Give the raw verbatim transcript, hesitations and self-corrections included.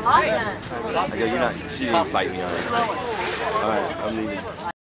I go, you're not, she didn't fight me on it. Alright, I'm leaving.